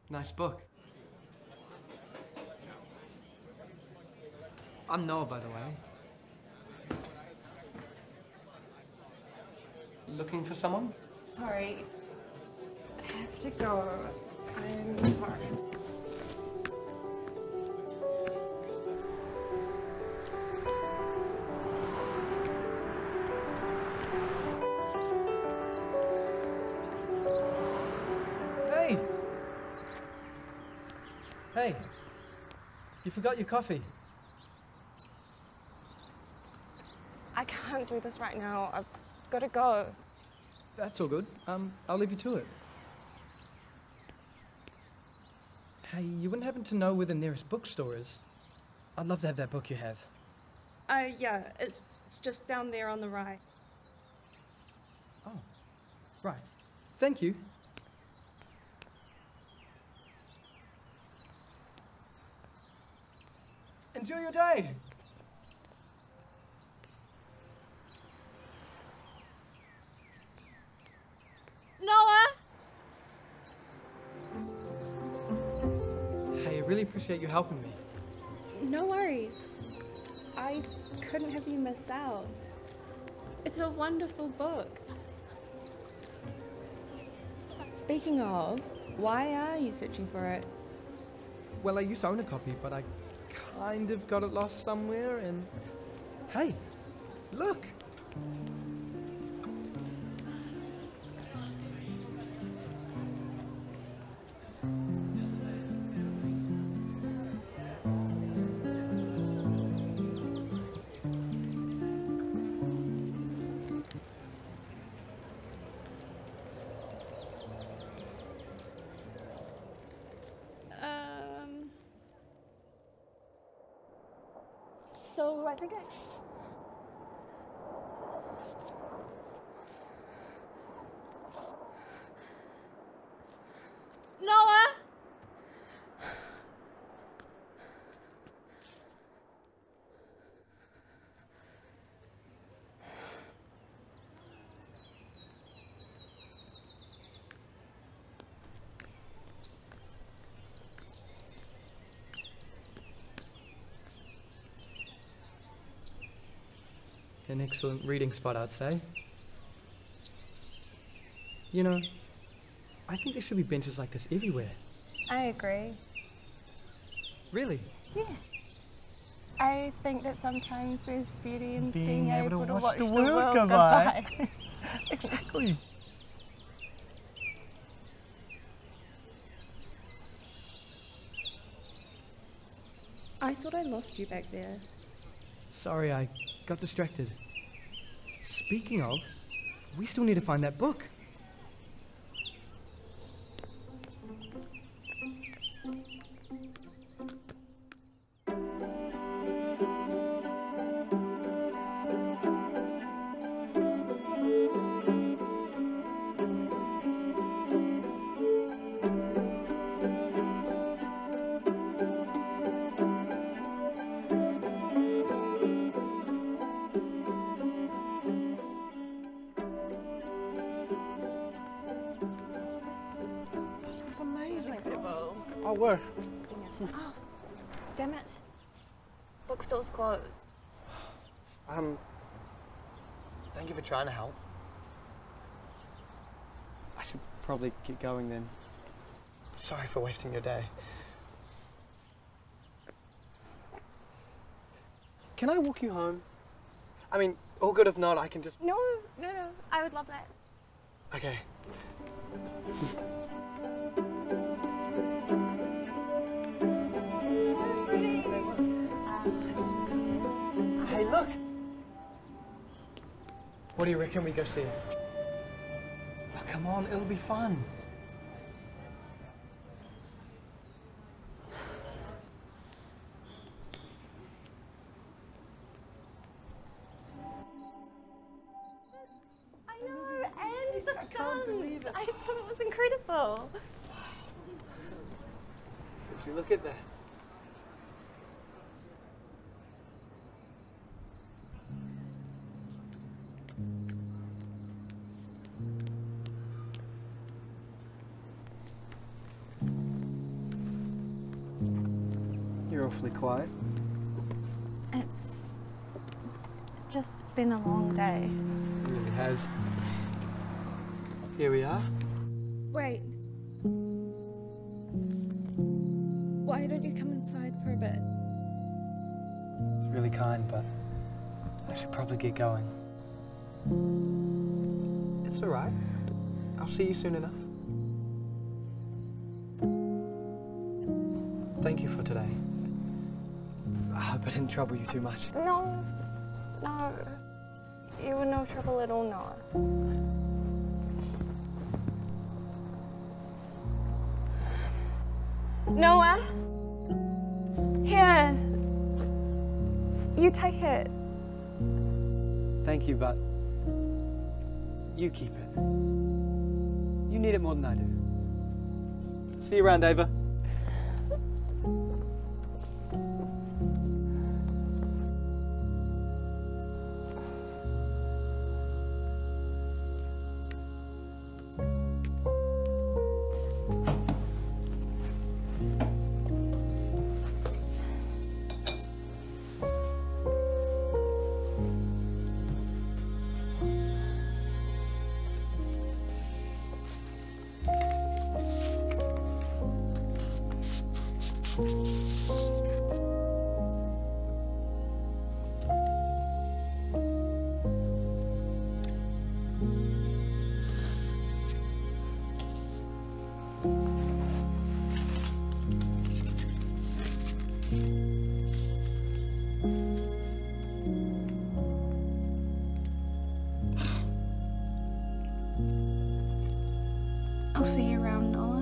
Nice book. I'm Noah, by the way. Looking for someone? Sorry. I have to go. I'm sorry. Hey! Hey! You forgot your coffee. I can't do this right now. I've got to go. That's all good. I'll leave you to it. Hey, you wouldn't happen to know where the nearest bookstore is? I'd love to have that book you have. Yeah, it's just down there on the right. Oh, right. Thank you. Enjoy your day! Noah! Hey, I really appreciate you helping me. No worries. I couldn't have you miss out. It's a wonderful book. Speaking of, why are you searching for it? Well, I used to own a copy, but I kind of got it lost somewhere, and... Hey, look! So I think Noah! An excellent reading spot, I'd say. You know, I think there should be benches like this everywhere. I agree. Really? Yes. I think that sometimes there's beauty in being able to watch the world world go go by. by. Exactly. I thought I lost you back there. Sorry, I got distracted. Speaking of, we still need to find that book. It's amazing. Incredible. Oh, where? Oh, damn it. Bookstore's closed. Thank you for trying to help. I should probably get going then. Sorry for wasting your day. Can I walk you home? I mean, all good if not, I can just... No. I would love that. Okay. Hey, look! What do you reckon we go see it? Oh, come on, it'll be fun. I know, and the stunts. I thought it was incredible. Would you look at that? You're awfully quiet. It's just been a long day. It really has. Here we are. Wait. Why don't you come inside for a bit? It's really kind, but I should probably get going. It's all right. I'll see you soon enough. Thank you for today. I hope I didn't trouble you too much. No. You were no trouble at all, Noah. Noah? Here. You take it. Thank you, but you keep it. You need it more than I do. See you around, Ava. I'll see you around, Noah.